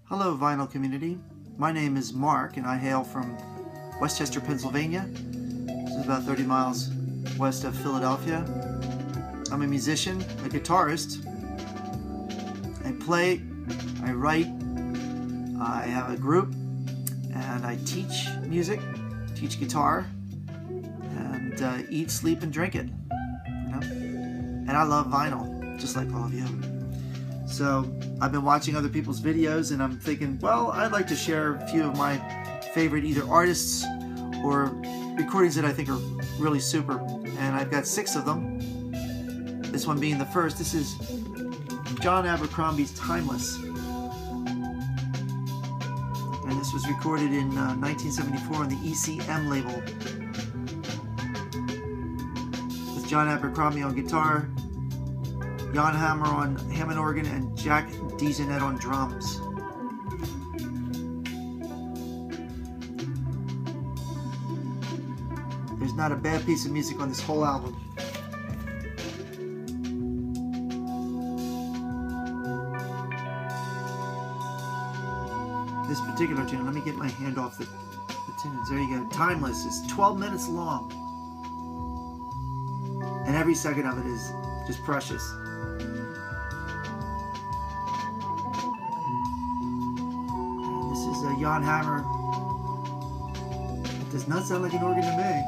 Hello vinyl community, my name is Mark and I hail from Westchester, Pennsylvania. This is about 30 miles west of Philadelphia. I'm a musician, a guitarist. I play, I write, I have a group, and I teach music, teach guitar, and eat, sleep, and drink it. You know? And I love vinyl, just like all of you. So I've been watching other people's videos and I'm thinking, well, I'd like to share a few of my favorite either artists or recordings that I think are really super. And I've got 6 of them. This one being the first. This is John Abercrombie's Timeless. And this was recorded in 1974 on the ECM label. With John Abercrombie on guitar, Jan Hammer on Hammond organ, and Jack DeJohnette on drums. There's not a bad piece of music on this whole album. This particular tune, let me get my hand off the tunes. There you go. Timeless is 12 minutes long. And every second of it is just precious. Jan Hammer. It does not sound like an organ to me.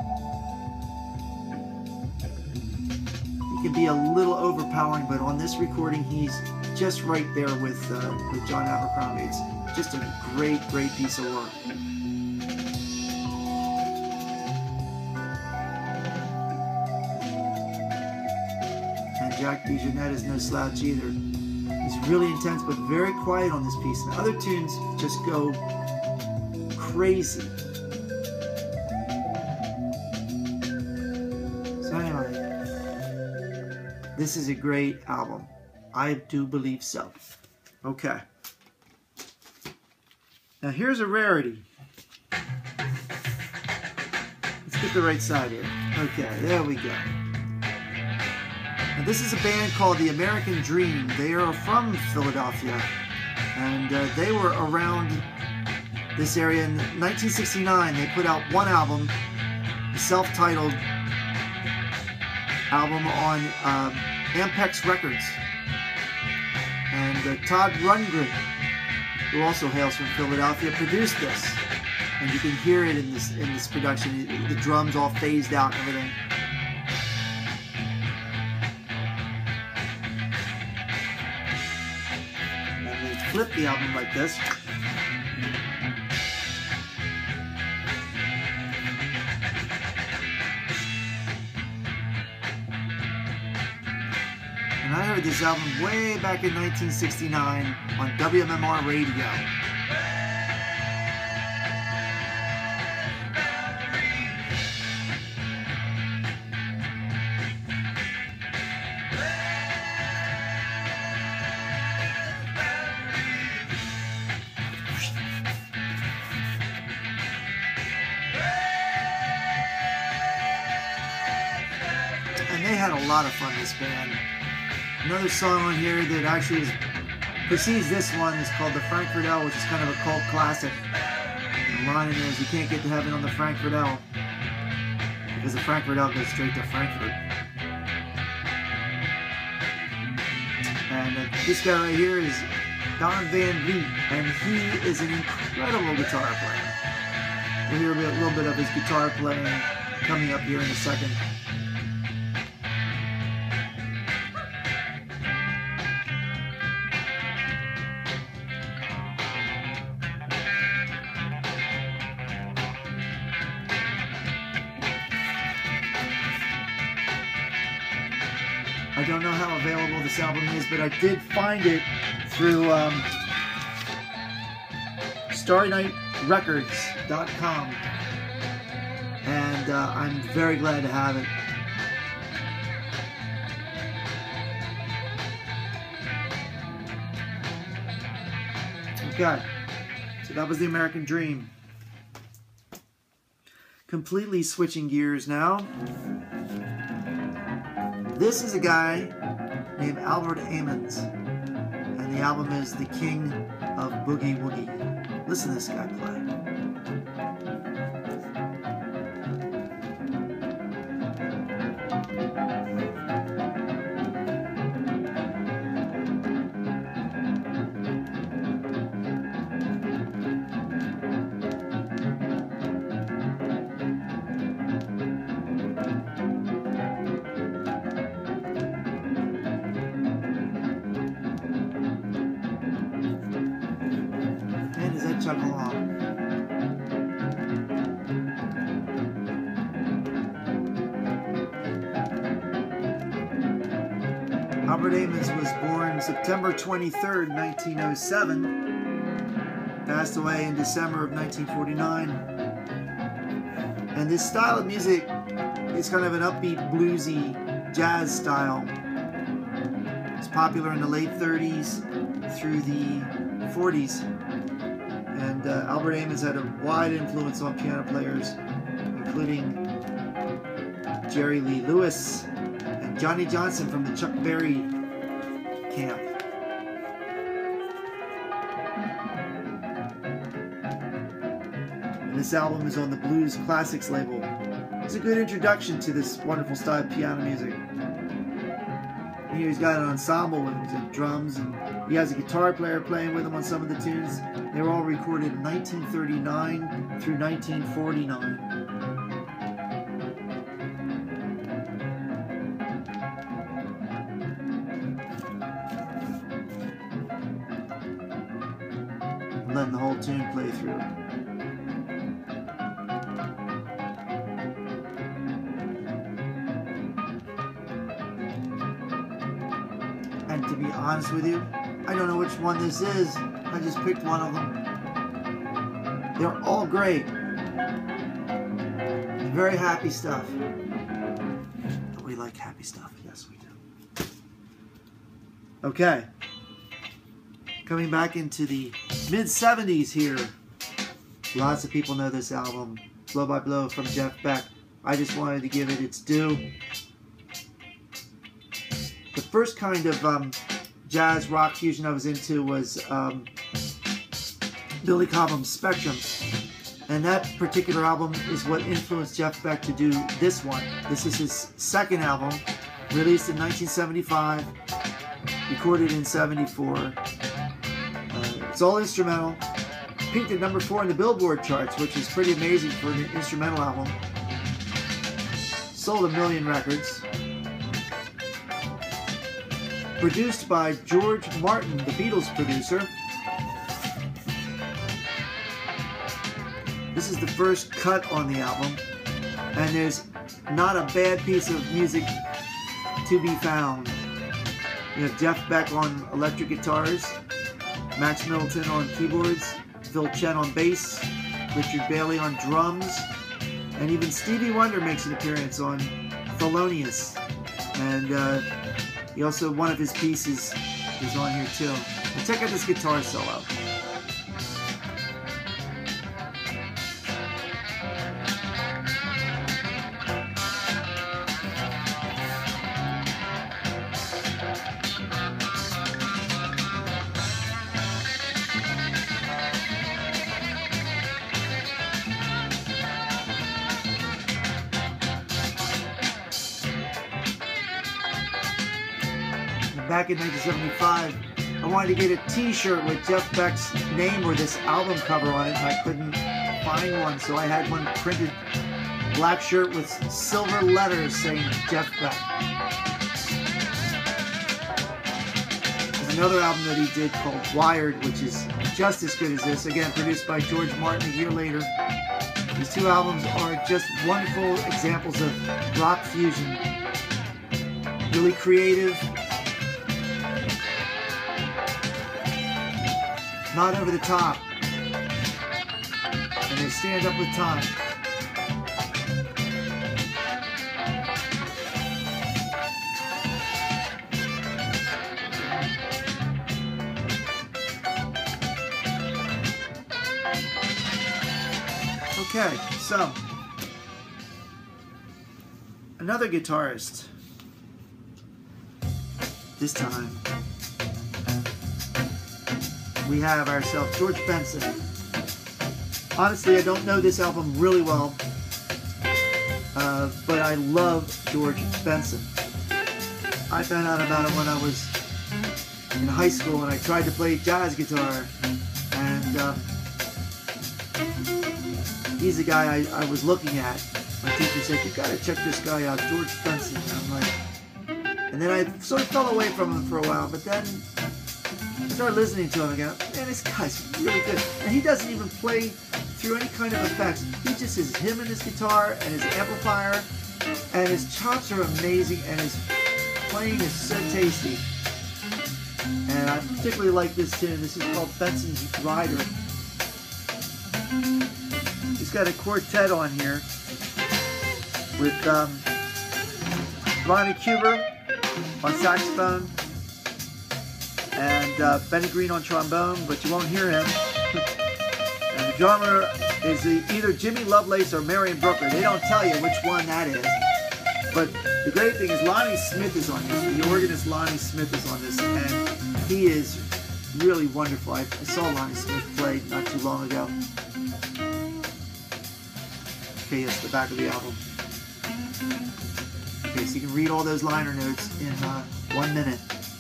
He can be a little overpowering, but on this recording, he's just right there with John Abercrombie. It's just a great, great piece of work. And Jack DeJohnette is no slouch either. It's really intense, but very quiet on this piece. And other tunes just go crazy. So anyway, this is a great album. I do believe so. Okay. Now here's a rarity. Let's get the right side here. Okay, there we go. Now, this is a band called The American Dream. They are from Philadelphia, and they were around this area in 1969. They put out one album, a self-titled album on Ampex Records. And Todd Rundgren, who also hails from Philadelphia, produced this. And you can hear it in this production. The drums all phased out and everything. Flip the album like this. And I heard this album way back in 1969 on WMMR radio. They had a lot of fun, this band. Another song on here that actually precedes this one is called The Frankfurt L, which is kind of a cult classic. And the line is, you can't get to heaven on the Frankfurt L, because the Frankfurt L goes straight to Frankfurt. And this guy right here is Don Van Vliet, and he is an incredible guitar player. We'll hear a little bit of his guitar playing coming up here in a second. I don't know how available this album is, but I did find it through StarnightRecords.com, and I'm very glad to have it. Okay, so that was The American Dream. Completely switching gears now. This is a guy named Albert Ammons, and the album is The King of Boogie Woogie. Listen to this guy play. And does that chug along? Albert Amos was born September 23rd, 1907. Passed away in December of 1949. And this style of music is kind of an upbeat, bluesy, jazz style. It's popular in the late 30s through the 40s. And Albert Amos had a wide influence on piano players, including Jerry Lee Lewis and Johnny Johnson from the Chuck Berry camp. And this album is on the Blues Classics label. It's a good introduction to this wonderful style of piano music. And here he's got an ensemble with drums, and he has a guitar player playing with him on some of the tunes. They were all recorded in 1939 through 1949. Letting the whole tune play through. And to be honest with you, I don't know which one this is. I just picked one of them. They're all great. Very happy stuff. Don't we like happy stuff? Yes, we do. Okay. Coming back into the mid-70s here. Lots of people know this album, Blow by Blow from Jeff Beck. I just wanted to give it its due. The first kind of jazz rock fusion I was into was Billy Cobham's Spectrum. And that particular album is what influenced Jeff Beck to do this one. This is his second album, released in 1975, recorded in 74. It's all instrumental. Peaked at number 4 in the Billboard charts, which is pretty amazing for an instrumental album. Sold 1 million records. Produced by George Martin, the Beatles producer. This is the first cut on the album, and there's not a bad piece of music to be found. You have Jeff Beck on electric guitars, Max Middleton on keyboards, Phil Chen on bass, Richard Bailey on drums, and even Stevie Wonder makes an appearance on Thelonious. And he also, one of his pieces is on here too. But check out this guitar solo. Back in 1975, I wanted to get a t-shirt with Jeff Beck's name or this album cover on it, and I couldn't find one, so I had one printed, black shirt with silver letters saying Jeff Beck. There's another album that he did called Wired, which is just as good as this, again produced by George Martin a year later. These two albums are just wonderful examples of rock fusion. Really creative, not over the top, and they stand up with time. Okay, so another guitarist, this time we have ourselves George Benson. Honestly, I don't know this album really well, but I love George Benson. I found out about him when I was in high school and I tried to play jazz guitar, and he's the guy I was looking at. My teacher said, "You gotta check this guy out, George Benson." And I'm like, and then I sort of fell away from him for a while, but then I started listening to him again. Man, this guy's really good. And he doesn't even play through any kind of effects. He just is him and his guitar and his amplifier, and his chops are amazing, and his playing is so tasty. And I particularly like this tune. This is called Benson's Rider. He's got a quartet on here with Ronnie Cuber on saxophone and Benny Green on trombone, but you won't hear him. And the drummer is either Jimmy Lovelace or Marion Brooker. They don't tell you which one that is. But the great thing is Lonnie Smith is on this. The organist Lonnie Smith is on this, and he is really wonderful. I saw Lonnie Smith play not too long ago. Okay, that's the back of the album. Okay, so you can read all those liner notes in 1 minute.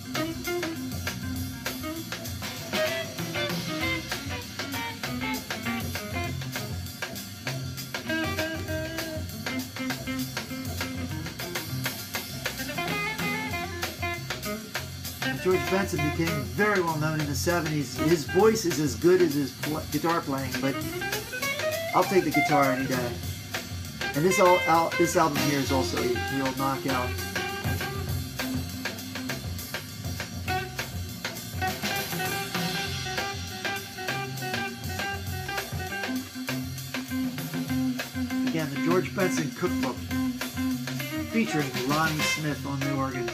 George Benson became very well known in the 70s. His voice is as good as his guitar playing, but I'll take the guitar any day. And this album here is also a real knockout. Again, the George Benson Cookbook, featuring Lonnie Smith on the organ.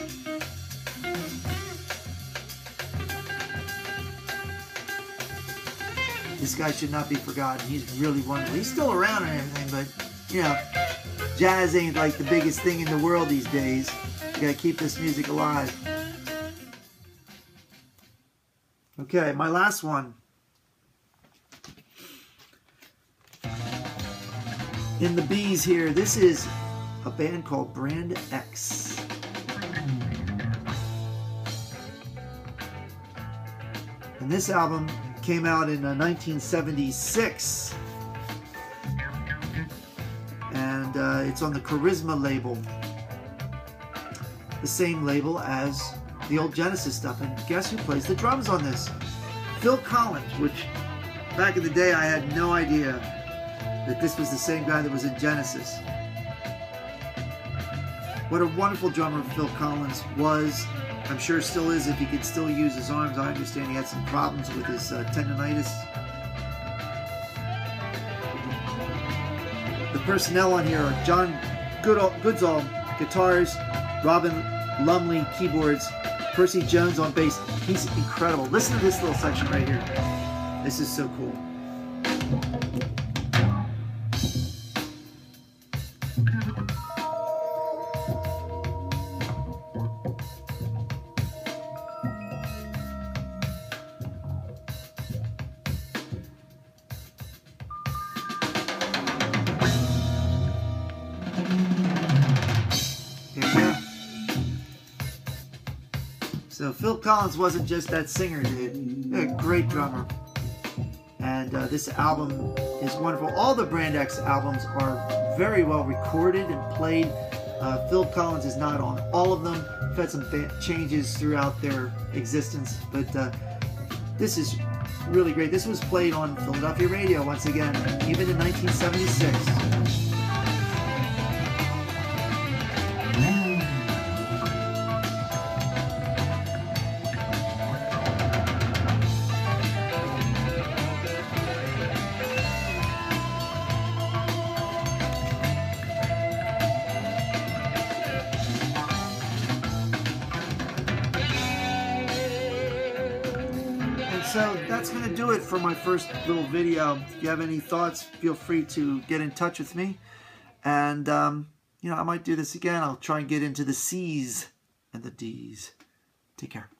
This guy should not be forgotten. He's really wonderful. He's still around and everything, but, you know, jazz ain't like the biggest thing in the world these days. You gotta keep this music alive. Okay, my last one. In the B's here, this is a band called Brand X. And this album came out in 1976, and it's on the Charisma label, the same label as the old Genesis stuff. And guess who plays the drums on this? Phil Collins, which back in the day I had no idea that this was the same guy that was in Genesis. What a wonderful drummer Phil Collins was. I'm sure still is if he could still use his arms. I understand he had some problems with his tendonitis. The personnel on here are John Goodsall, guitars, Robin Lumley, keyboards, Percy Jones on bass. He's incredible. Listen to this little section right here. This is so cool. So Phil Collins wasn't just that singer, dude. A great drummer. And this album is wonderful. All the Brand X albums are very well recorded and played. Phil Collins is not on all of them. We've had some changes throughout their existence, but this is really great. This was played on Philadelphia radio once again, even in 1976. So that's going to do it for my first little video. If you have any thoughts, feel free to get in touch with me. And, you know, I might do this again. I'll try and get into the C's and the D's. Take care.